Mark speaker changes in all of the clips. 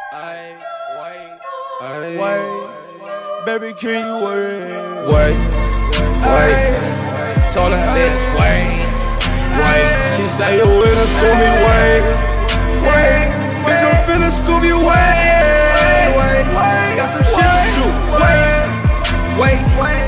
Speaker 1: Wait, baby, can you wait?
Speaker 2: Wait. Told her bitch, wait. She say you in a Scooby, wait.
Speaker 1: Bitch, I'm finna Scooby, wait. Got some shit to do, wait.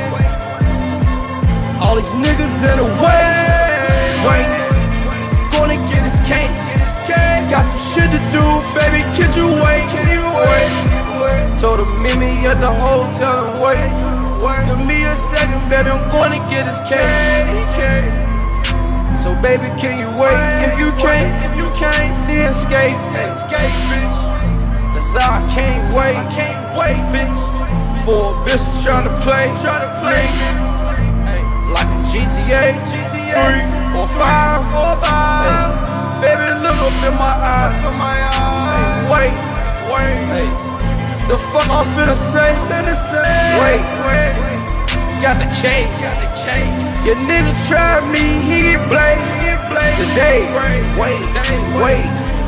Speaker 1: All these niggas in the way, gonna get his cake. Got some shit to do, baby, can you wait? Told her meet me at the hotel and wait. Give me a second, baby, I'm gonna get his cake. So baby, can you wait? If you can't, then escape, bitch. Cause I can't wait, bitch. For a bitch tryna play, like a GTA 3, 4, 5. Baby, look up in my eyes, wait. The fuck I'm finna say? Wait. Got the cake. Your nigga tried me, he get blazed. Today, wait.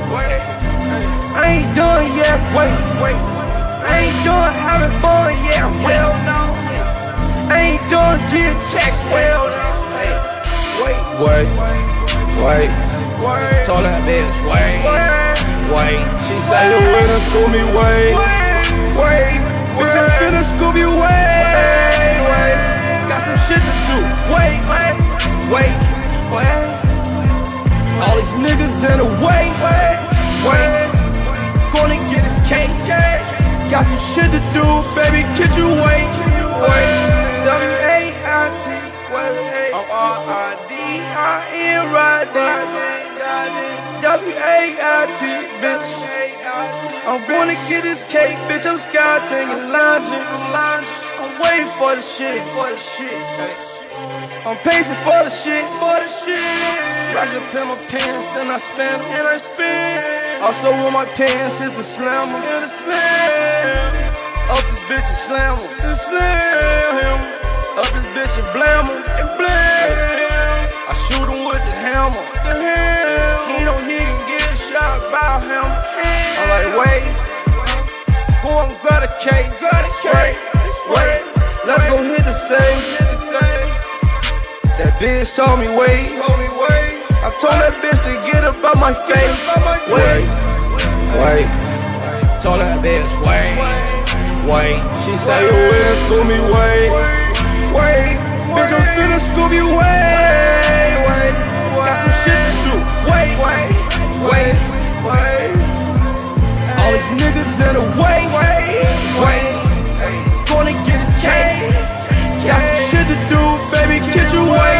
Speaker 1: I ain't done yet, wait. I ain't done having fun yet, well no. I ain't done getting checks, well no.
Speaker 2: Wait. Told that bitch, wait. She say you in a Scooby, wait.
Speaker 1: Bitch, I'm finna Scooby, wait. Got some shit to do, wait. All these niggas in the way, gonna get his cake. Got some shit to do, baby, could you wait? W-A-I-T, I'm R-I-D-I-N, W-A-I-T, bitch. I'm gonna get this cake, bitch. I'm scouting and lounging. I'm waiting for the shit. I'm pacing for the shit. Rise up in my pants, then I spin. Also with my pants is the slammer. Up this bitch and slam him. Up this bitch and blam him. I shoot him with the hammer. He know he can get a shot by him. I'm like, wait, go and grab a cake, wait, let's go hit the safe. That bitch told me wait. I told that bitch to get up out my face.
Speaker 2: Wait. Told that bitch, wait. She say you in a Scooby, wait.
Speaker 1: Bitch, I'm finna Scooby, wait. Got some shit to do, wait. All these niggas in the way, gonna get his cake. Got some shit to do, baby, could you wait?